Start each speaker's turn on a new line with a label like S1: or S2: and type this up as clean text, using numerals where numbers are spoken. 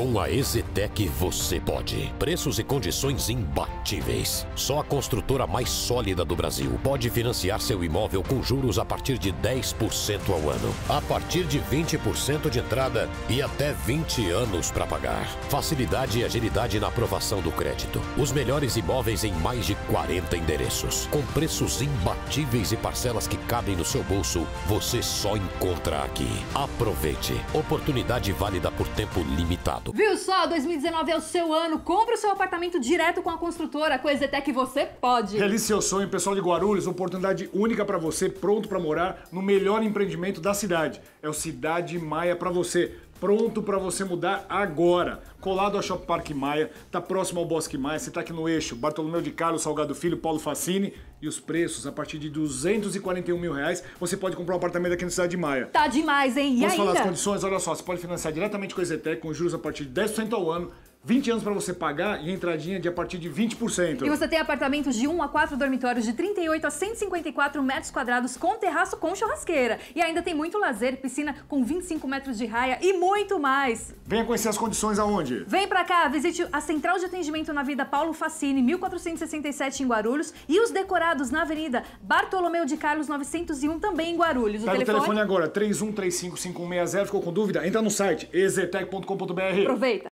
S1: Com a EZTEC você pode. Preços e condições imbatíveis. Só a construtora mais sólida do Brasil pode financiar seu imóvel com juros a partir de 10% ao ano. A partir de 20% de entrada e até 20 anos para pagar. Facilidade e agilidade na aprovação do crédito. Os melhores imóveis em mais de 40 endereços. Com preços imbatíveis e parcelas que cabem no seu bolso, você só encontra aqui. Aproveite. Oportunidade válida por tempo limitado.
S2: Viu só? 2019 é o seu ano. Compre o seu apartamento direto com a construtora. Com a EZTEC você pode.
S3: Realize seu sonho, pessoal de Guarulhos. Oportunidade única para você, pronto para morar no melhor empreendimento da cidade. É o Cidade Maia para você. Pronto para você mudar agora. Colado ao Shopping Parque Maia, tá próximo ao Bosque Maia, você tá aqui no eixo Bartolomeu de Carlos, Salgado Filho, Paulo Facini. E os preços, a partir de R$241 mil, você pode comprar um apartamento aqui na Cidade Maia.
S2: Tá demais, hein? E
S3: Vamos
S2: ainda?
S3: falar as condições? Olha só, você pode financiar diretamente com a EZTEC, com juros a partir de 10% ao ano, 20 anos para você pagar e entradinha de a partir de 20%.
S2: E você tem apartamentos de 1 a 4 dormitórios de 38 a 154 metros quadrados com terraço com churrasqueira. E ainda tem muito lazer, piscina com 25 metros de raia e muito mais.
S3: Venha conhecer as condições aonde?
S2: Vem pra cá, visite a Central de Atendimento na Vida Paulo Facini, 1467 em Guarulhos e os decorados na Avenida Bartolomeu de Carlos 901 também em Guarulhos.
S3: Tá no telefone agora, 31355160. Ficou com dúvida? Entra no site ezetec.com.br.
S2: Aproveita.